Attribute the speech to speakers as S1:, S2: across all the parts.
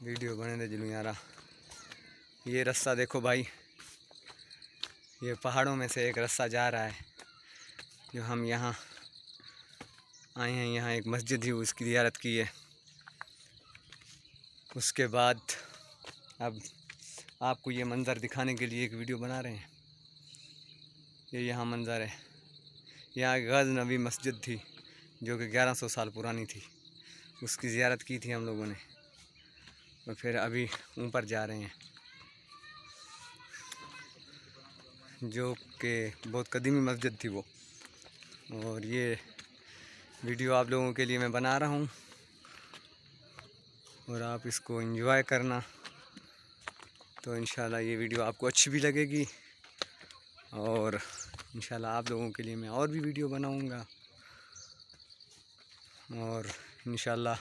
S1: Video बने दे जुलूँ यारा। ये रास्ता देखो भाई, ये पहाड़ों में से एक रास्ता जा रहा है जो हम यहाँ आए हैं। यहाँ एक मस्जिद ही उसकी ज़ियारत की है। उसके बाद अब आपको ये मंज़र दिखाने के लिए एक वीडियो बना रहे हैं। ये यहाँ मंज़र है। यहाँ गज़नवी मस्जिद थी जो कि 1100 साल पुरानी थी। उसकी ज़ियारत की थी हम लोगों ने और फिर अभी ऊपर जा रहे हैं, जो कि बहुत कदीमी मस्जिद थी वो। और ये वीडियो आप लोगों के लिए मैं बना रहा हूँ और आप इसको एंजॉय करना। तो इंशाल्लाह ये वीडियो आपको अच्छी भी लगेगी और इंशाल्लाह आप लोगों के लिए मैं और भी वीडियो बनाऊँगा और इंशाल्लाह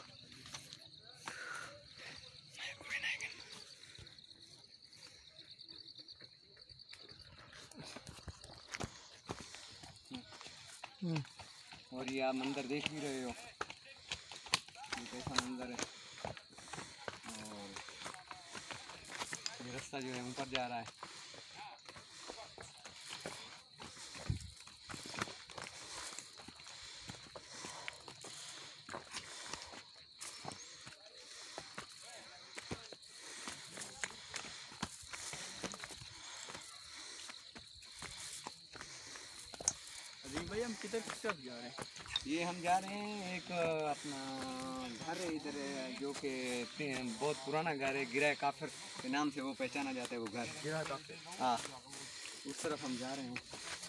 S1: और ये आप मंदिर देख भी रहे हो, ये कैसा मंदिर है। और ये रास्ता जो है ऊपर जा रहा है। भाई हम किधर जा रहे हैं? ये हम जा रहे हैं एक अपना घर है इधर जो कि बहुत पुराना घर है, गिरा काफिर के नाम से वो पहचाना जाता है वो घर। गिरा काफिर, हाँ, उस तरफ हम जा रहे हैं।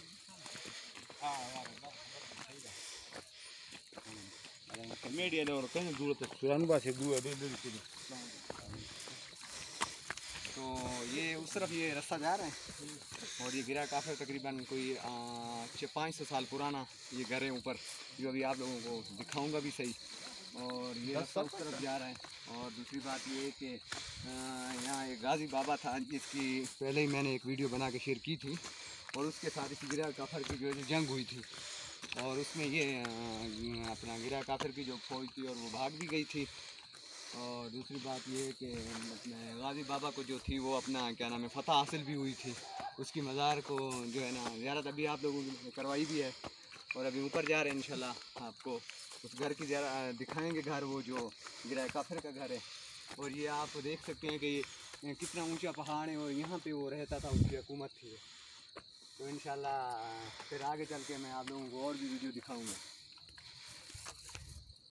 S1: तो ये उस तरफ ये रास्ता जा रहा है और ये गिरा काफिर तकरीबन कोई 500 साल पुराना ये घर है ऊपर, जो अभी आप लोगों को दिखाऊंगा भी सही। और ये रास्ता उस तरफ जा रहा है। और दूसरी बात ये है कि यहाँ एक गाजी बाबा था जिसकी पहले ही मैंने एक वीडियो बना के शेयर की थी और उसके साथ इस गिरा काफिर की जो जंग हुई थी और उसमें ये अपना गिरा काफिर की जो फौज थी और वो भाग भी गई थी। और दूसरी बात ये है कि गाजी बाबा को जो थी वो अपना क्या नाम है फ़तह हासिल भी हुई थी। उसकी मज़ार को जो है ना ज़ियारत अभी आप लोगों ने करवाई भी है और अभी ऊपर जा रहे हैं। इंशाल्लाह आपको उस घर की ज़रा दिखाएंगे, घर वो जो गिरा काफिर का घर है। और ये आप देख सकते हैं कि ये कितना ऊंचा पहाड़ है और यहाँ पे वो रहता था, उसकी हुकूमत थी। तो इंशाल्लाह फिर आगे चल के मैं आप लोगों को और भी वीडियो दिखाऊँगा।